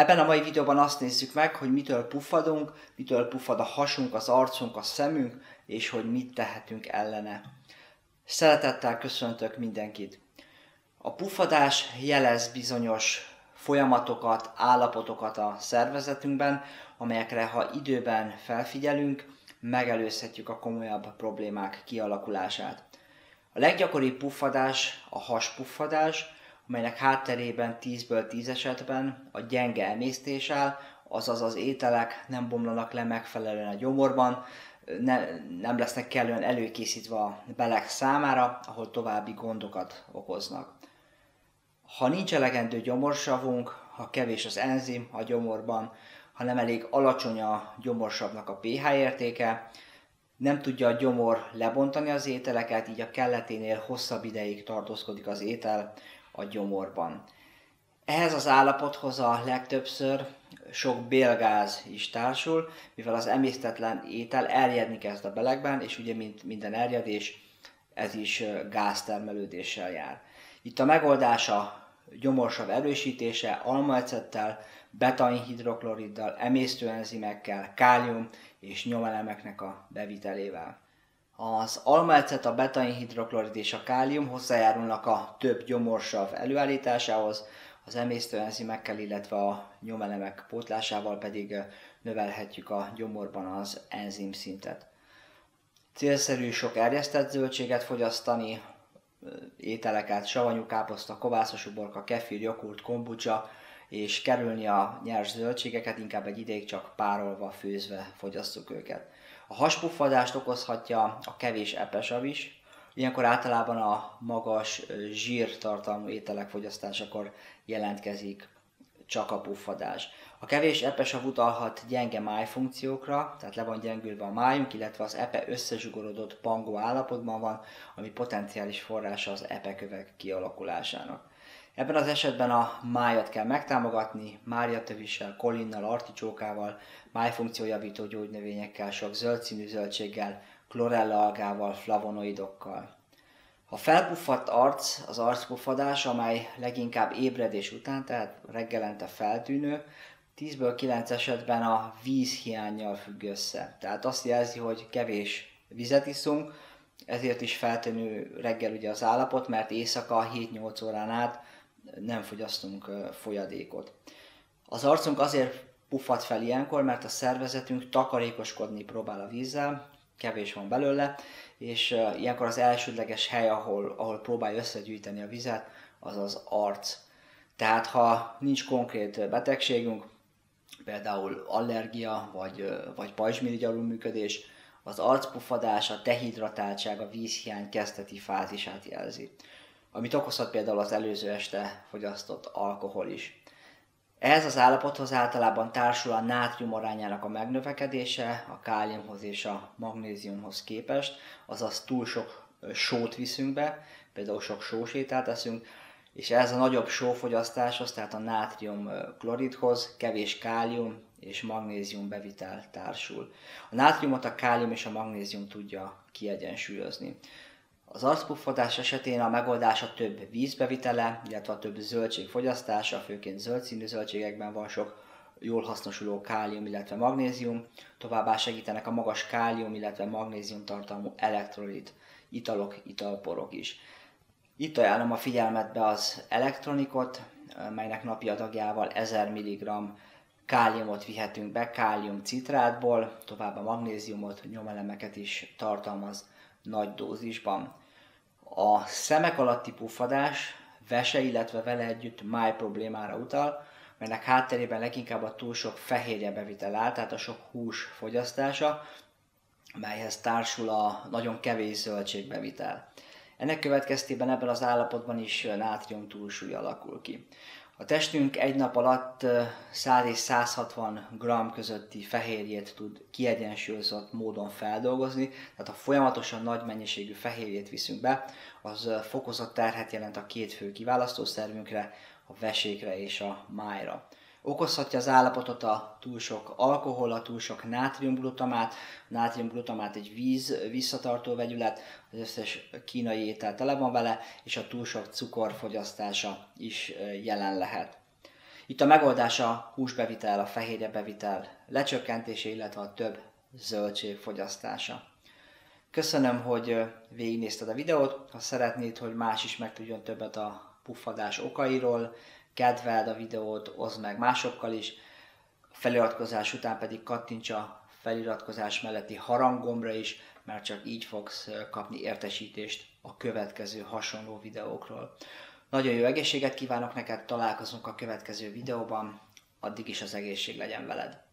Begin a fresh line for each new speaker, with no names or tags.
Ebben a mai videóban azt nézzük meg, hogy mitől puffadunk, mitől puffad a hasunk, az arcunk, a szemünk, és hogy mit tehetünk ellene. Szeretettel köszöntök mindenkit! A puffadás jelez bizonyos folyamatokat, állapotokat a szervezetünkben, amelyekre ha időben felfigyelünk, megelőzhetjük a komolyabb problémák kialakulását. A leggyakoribb puffadás a haspuffadás, amelynek hátterében 10-ből 10 esetben a gyenge emésztés áll, azaz az ételek nem bomlanak le megfelelően a gyomorban, nem lesznek kellően előkészítve a belek számára, ahol további gondokat okoznak. Ha nincs elegendő gyomorsavunk, ha kevés az enzim a gyomorban, ha nem elég alacsony a gyomorsavnak a pH értéke, nem tudja a gyomor lebontani az ételeket, így a kelleténél hosszabb ideig tartózkodik az étel a gyomorban. Ehhez az állapothoz a legtöbbször sok bélgáz is társul, mivel az emésztetlen étel erjedni kezd a belegben, és ugye mint minden erjedés, ez is gáztermelődéssel jár. Itt a megoldás a gyomorsav erősítése almaecettel, betainhidrokloriddal, emésztőenzimekkel, kálium és nyomelemeknek a bevitelével. Az almaecet, a betainhidroklorid és a kálium hozzájárulnak a több gyomorsav előállításához, az emésztőenzimekkel, illetve a nyomelemek pótlásával pedig növelhetjük a gyomorban az enzimszintet. Célszerű sok erjesztett zöldséget fogyasztani, ételeket, savanyú káposzta, kovászos uborka, kefir, jogurt, kombucsa, és kerülni a nyers zöldségeket, inkább egy ideig csak párolva, főzve fogyasszuk őket. A haspuffadást okozhatja a kevés epesav is, ilyenkor általában a magas zsírtartalmú ételek fogyasztásakor jelentkezik csak a puffadás. A kevés epesav utalhat gyenge májfunkciókra, tehát le van gyengülve a májunk, illetve az epe összezsugorodott pangó állapotban van, ami potenciális forrása az epekövek kialakulásának. Ebben az esetben a májat kell megtámogatni, márjatövissel, kolinnal, articsókával, májfunkciójavító gyógynövényekkel, sok zöld színű zöldséggel, chlorella algával, flavonoidokkal. A felpuffadt arc az arcpuffadás, amely leginkább ébredés után, tehát reggelente feltűnő, 10-ből 9 esetben a vízhiánnyal függ össze. Tehát azt jelzi, hogy kevés vizet iszunk, ezért is feltűnő reggel ugye az állapot, mert éjszaka 7-8 órán át nem fogyasztunk folyadékot. Az arcunk azért puffad fel ilyenkor, mert a szervezetünk takarékoskodni próbál a vízzel, kevés van belőle, és ilyenkor az elsődleges hely, ahol próbálja összegyűjteni a vizet, az az arc. Tehát ha nincs konkrét betegségünk, például allergia vagy pajzsmirigy alulműködés, az arcpuffadás, a dehidratáltság, a vízhiány kezdeti fázisát jelzi, amit okozhat például az előző este fogyasztott alkohol is. Ehhez az állapothoz általában társul a nátrium arányának a megnövekedése a káliumhoz és a magnéziumhoz képest, azaz túl sok sót viszünk be, például sok sós ételt eszünk, és ehhez a nagyobb sófogyasztáshoz, tehát a nátrium kloridhoz kevés kálium és magnézium bevitel társul. A nátriumot a kálium és a magnézium tudja kiegyensúlyozni. Az arcpuffadás esetén a megoldás a több vízbevitele, illetve a több zöldség fogyasztása, főként zöld színű zöldségekben van sok jól hasznosuló kálium, illetve magnézium, továbbá segítenek a magas kálium, illetve magnézium tartalmú elektrolit, italok, italporok is. Itt ajánlom a figyelmetbe az elektronikot, melynek napi adagjával 1000 mg káliumot vihetünk be kálium citrátból, továbbá magnéziumot, nyomelemeket is tartalmaz nagy dózisban. A szemek alatti puffadás vese, illetve vele együtt máj problémára utal, melynek hátterében leginkább a túl sok fehérje bevitel áll, tehát a sok hús fogyasztása, melyhez társul a nagyon kevés zöldségbevitel. Ennek következtében ebben az állapotban is nátrium túlsúly alakul ki. A testünk egy nap alatt 100 és 160 g közötti fehérjét tud kiegyensúlyozott módon feldolgozni, tehát ha folyamatosan nagy mennyiségű fehérjét viszünk be, az fokozott terhet jelent a két fő kiválasztószervünkre, a vesékre és a májra. Okozhatja az állapotot a túl sok alkohol, a túl sok nátriumglutamát. A nátriumglutamát egy víz visszatartó vegyület, az összes kínai étel tele van vele, és a túl sok cukor fogyasztása is jelen lehet. Itt a megoldás a húsbevitel, a fehérjebevitel lecsökkentése, illetve a több zöldség fogyasztása. Köszönöm, hogy végignézted a videót. Ha szeretnéd, hogy más is megtudjon többet a puffadás okairól, kedveld a videót, oszd meg másokkal is. A feliratkozás után pedig kattints a feliratkozás melletti haranggombra is, mert csak így fogsz kapni értesítést a következő hasonló videókról. Nagyon jó egészséget kívánok neked, találkozunk a következő videóban, addig is az egészség legyen veled!